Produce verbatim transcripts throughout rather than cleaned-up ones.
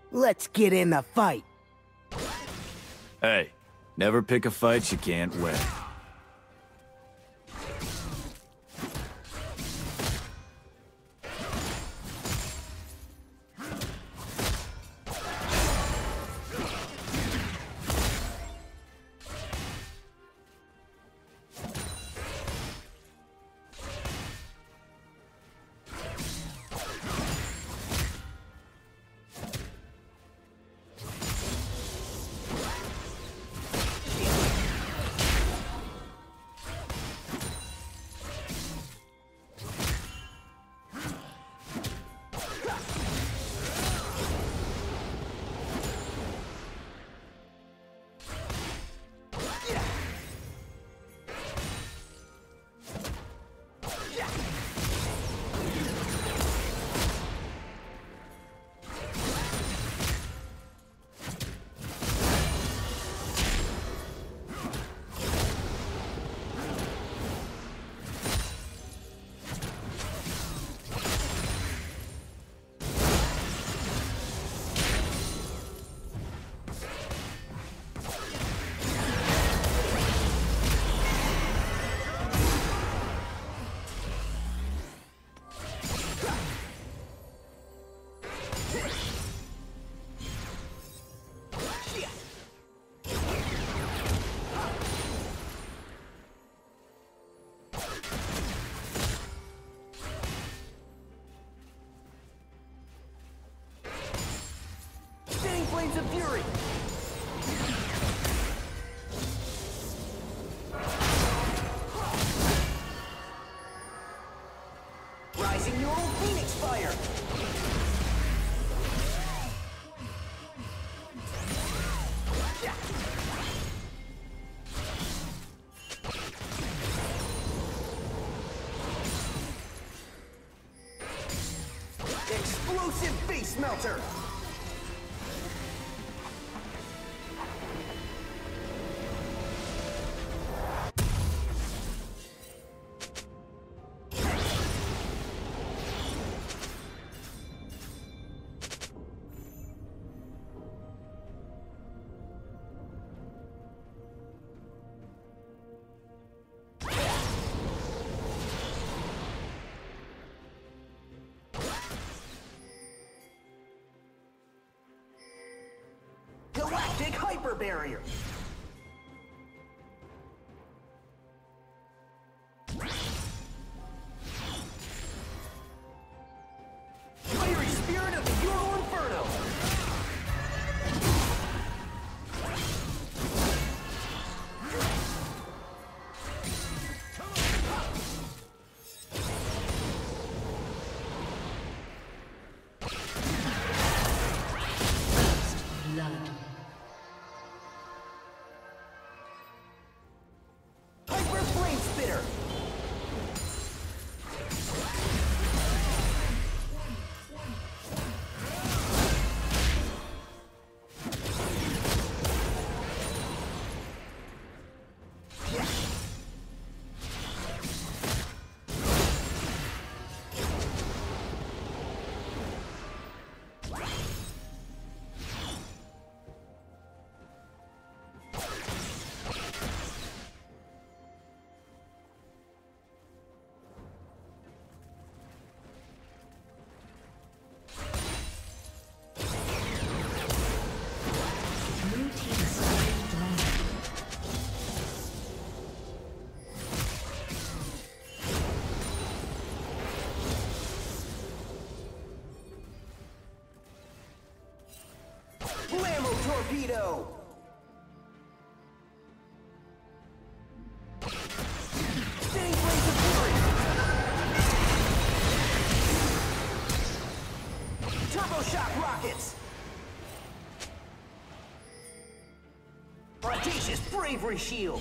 Let's get in the fight. Hey, never pick a fight you can't win. Flames of fury! Rising neural phoenix fire! Explosive face melter! Galactic hyper barrier. Fiery spirit of the Euro Inferno. Torpedo! Spinning blades of fury! Turbo shock rockets! Audacious bravery shield!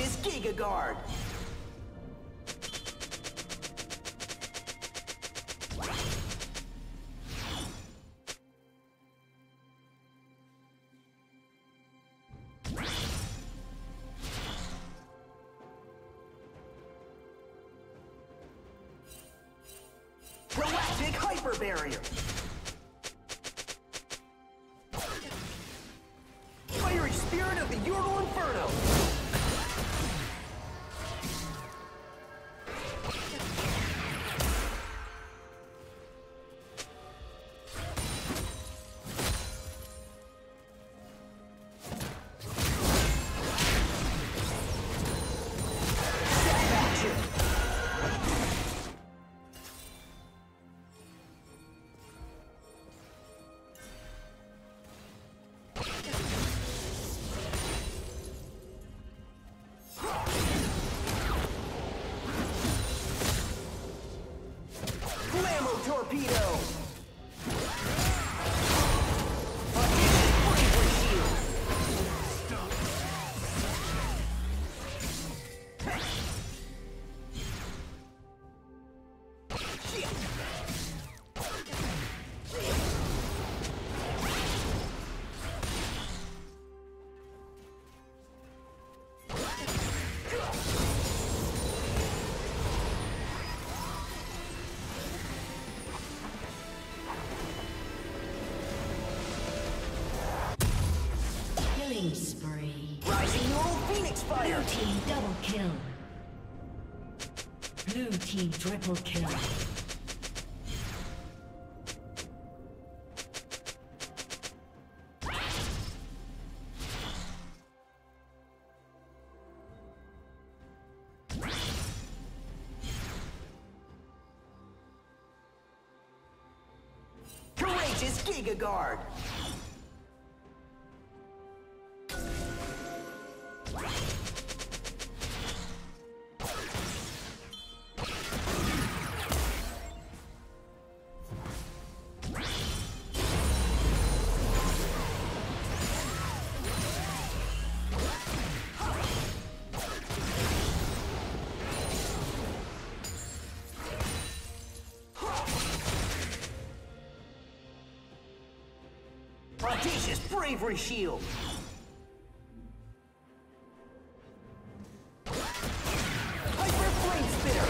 Courageous Giga Guard. Galactic Hyper Barrier. Fiery Spirit of the Ural Inferno. Torpedo! Spree. Rising Neural Phoenix Fire. Blue team double kill. Blue team triple kill. Courageous Giga Guard. Audacious Bravery Shield! Hyper Flame Spitter!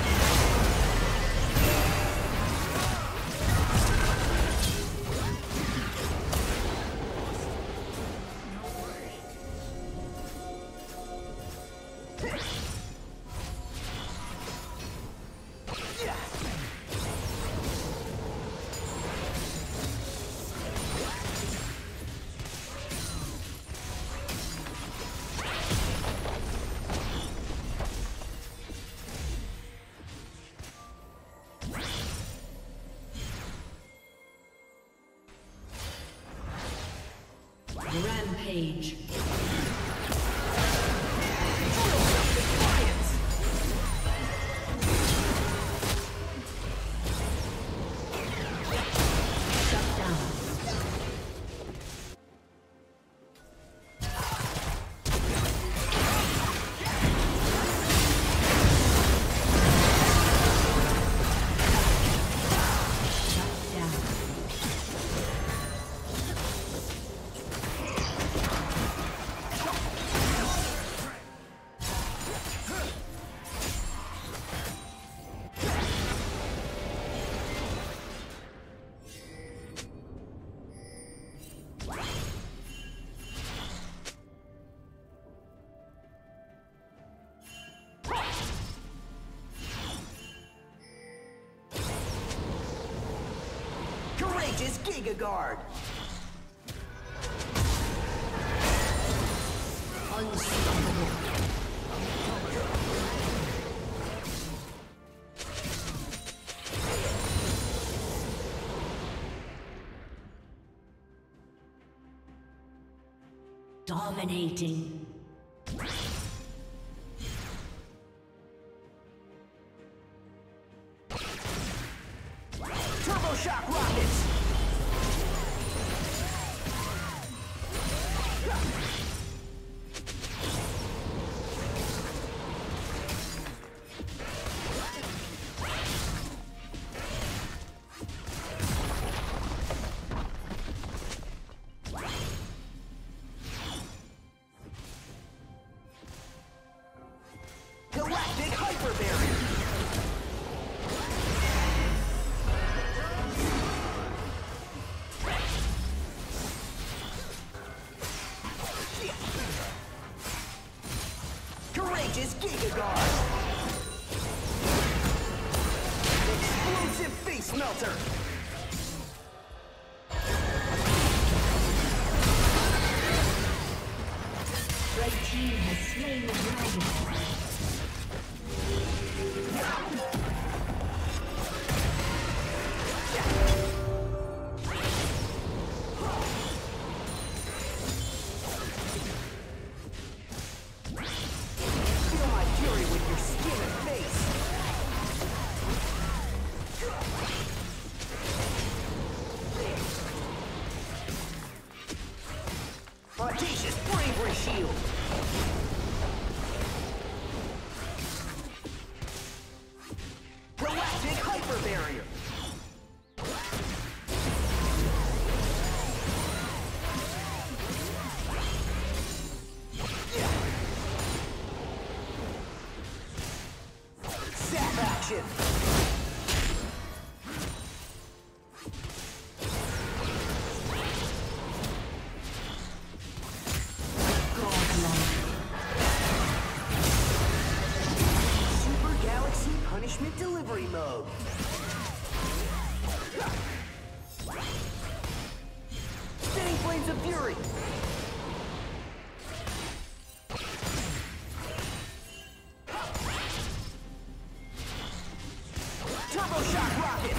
Rampage. Courageous Giga Guard! Unstoppable. Dominating. Turbo Shock Rockets! Courageous Giga Guard. Explosive Face Melter. Red team has slain the dragon. Feel my fury with your skin and face. Audacious Bravery Shield. Galactic Hyper Barrier. Zap action. Super Galaxy Punishment Delivery Mode. Spinning Flames of Fury. Turbo Shock Rockets.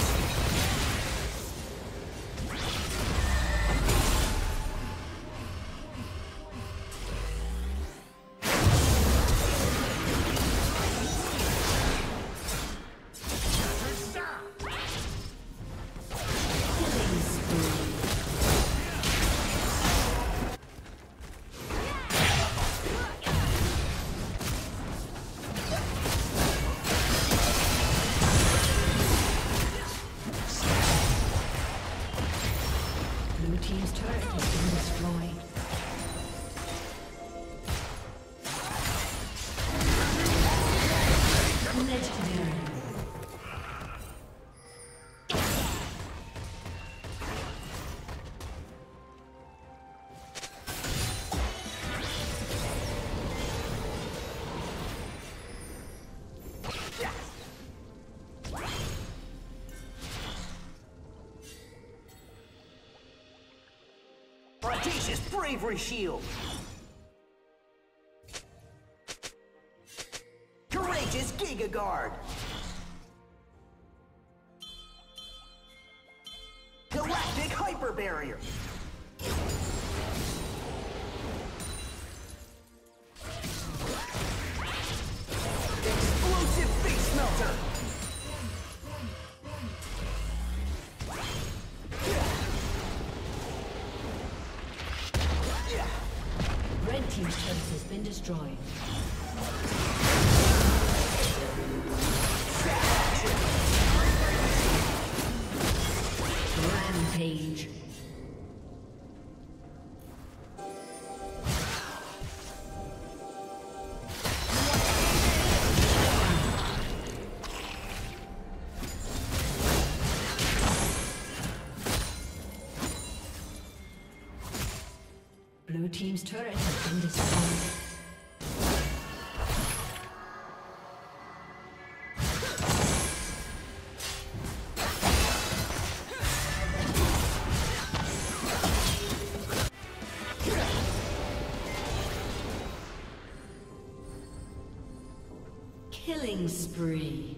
Killing spree. Blue team's turret has been destroyed. Legendary. Audacious Bravery Shield. Courageous Giga Guard. Galactic Hyper Barrier. Explosive Face Melter. Red team's turret has been destroyed. Rampage. Blue team's turret has been destroyed. Killing spree.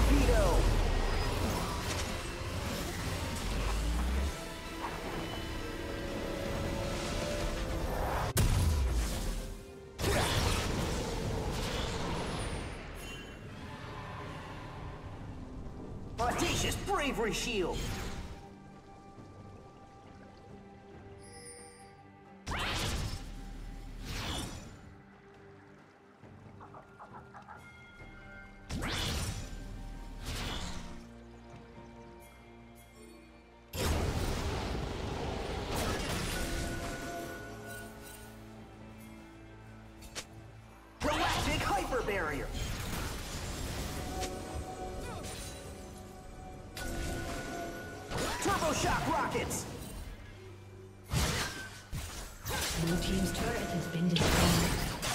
torpedo! Audacious bravery shield! Galactic hyper barrier! Turbo shock rockets! Blue team's turret has been destroyed.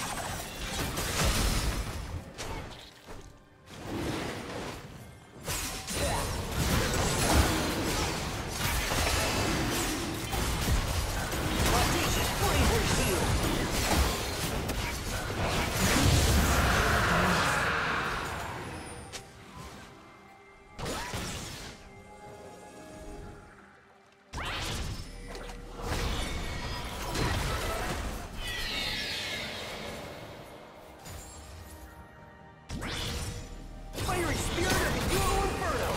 Audacious bravery shield! Fiery spirit of the E U W Inferno!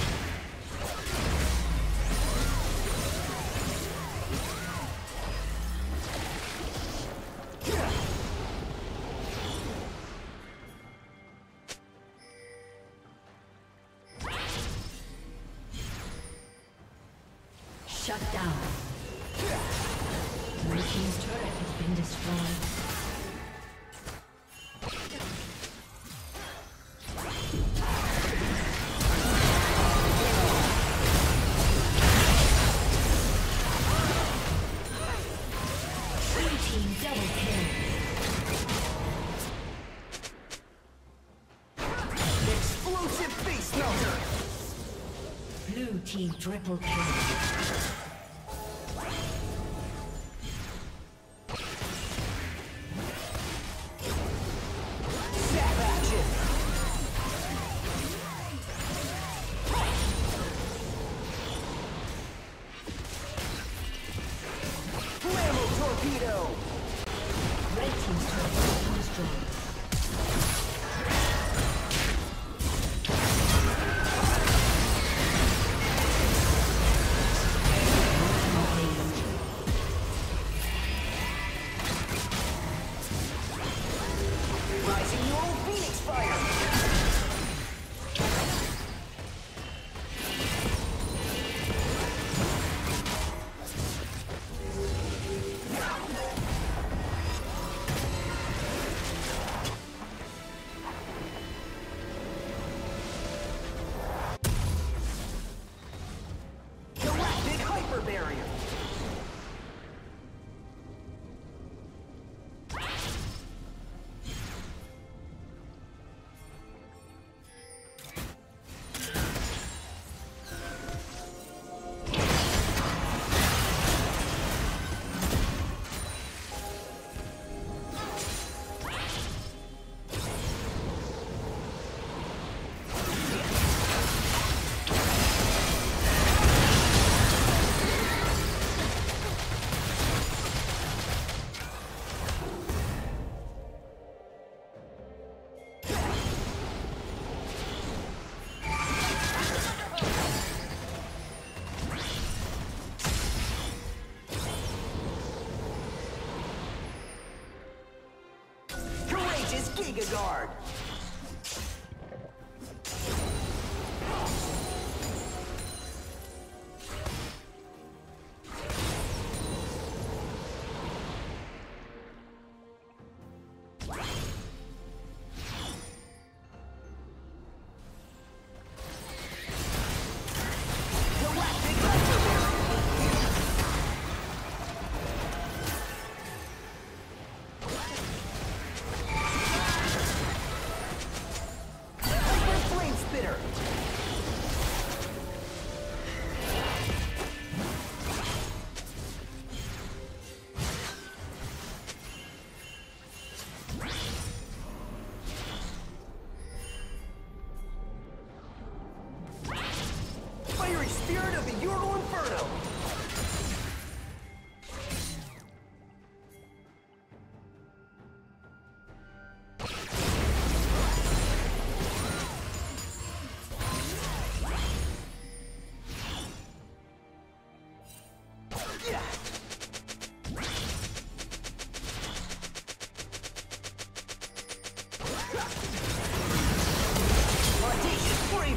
Shut down. Blue team's turret has been destroyed. Blue team double kill. Explosive face melter! Blue team triple kill. Zap action! Flammo torpedo! Red team's turret has been destroyed.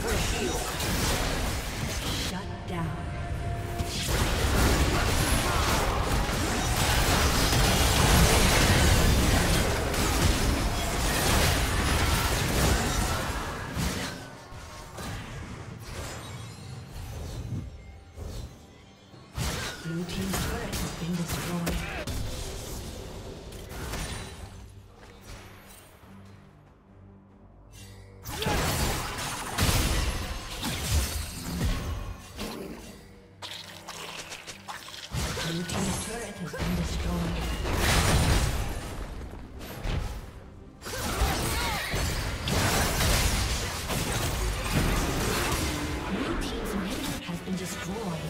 bravery shield. Shut down. Blue team's turret has been destroyed. Blue team's turret has been destroyed. Blue team's inhibitor has been destroyed.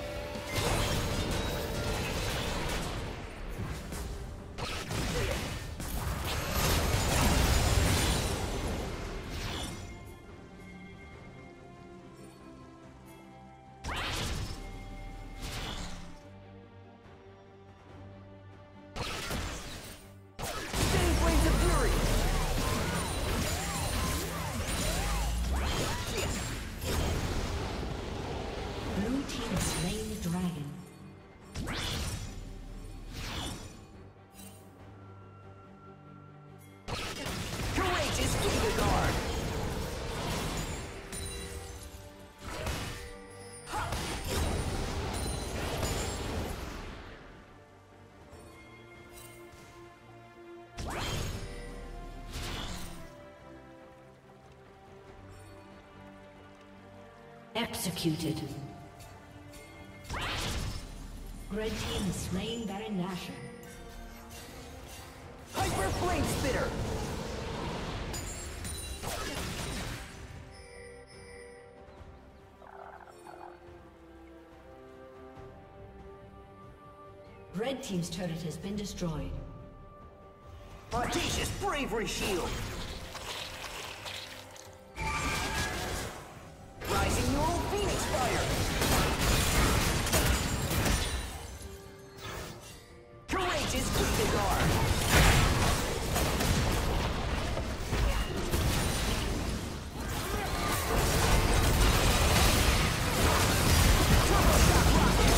Executed. Red team has slain Baron Nashor. Hyper Flame Spitter! Red team's turret has been destroyed. Audacious bravery shield! Rising neural phoenix fire! Courageous Giga Guard! Turbo Shock Rockets!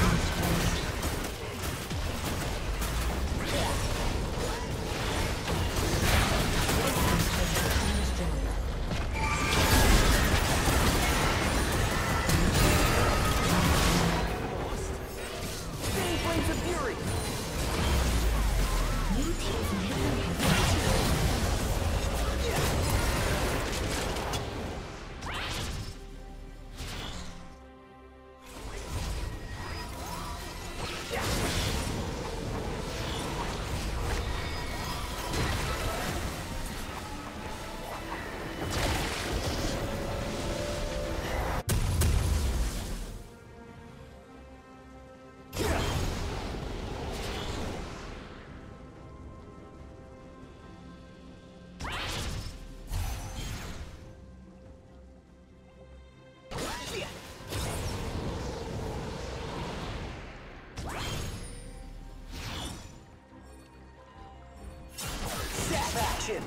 Action!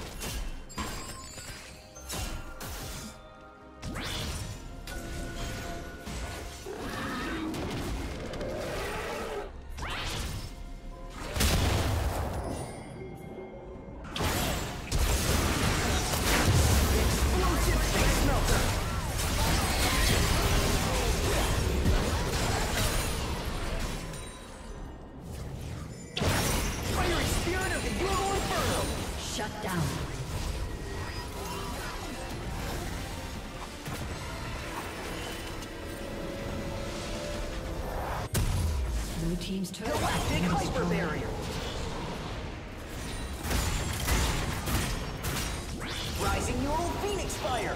Shut down. Blue team's turret. Galactic Hyper Barrier. Rising neural Phoenix Fire.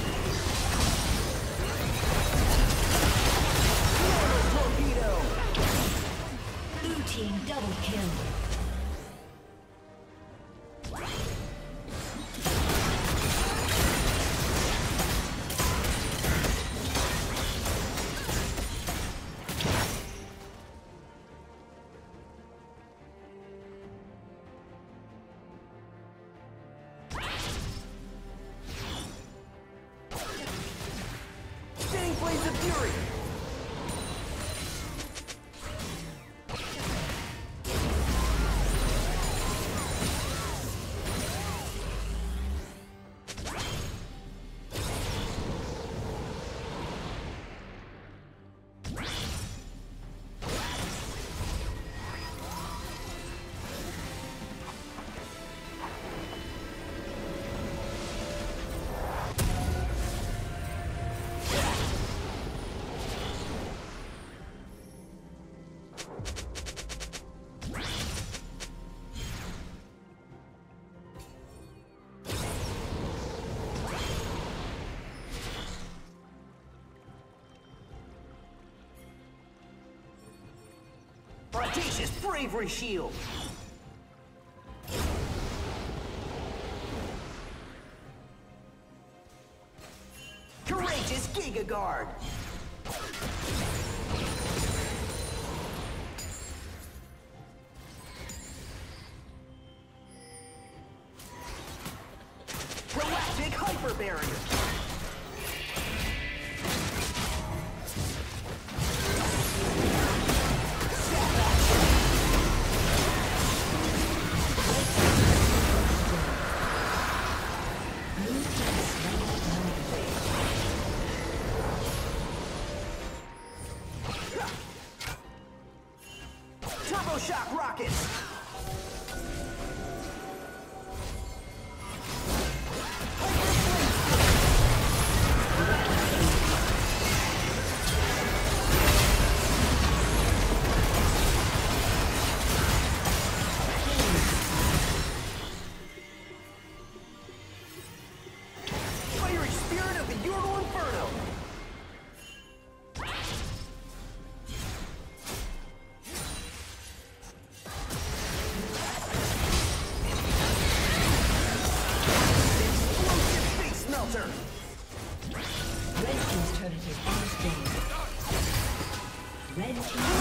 Torpedo. Blue team double kill. Flames of Fury! Audacious Bravery Shield! Courageous Giga Guard! Galactic Hyper Barrier! Shock rockets! Fiery Spirit of the Ural Inferno! Red team's turret has been destroyed. Red team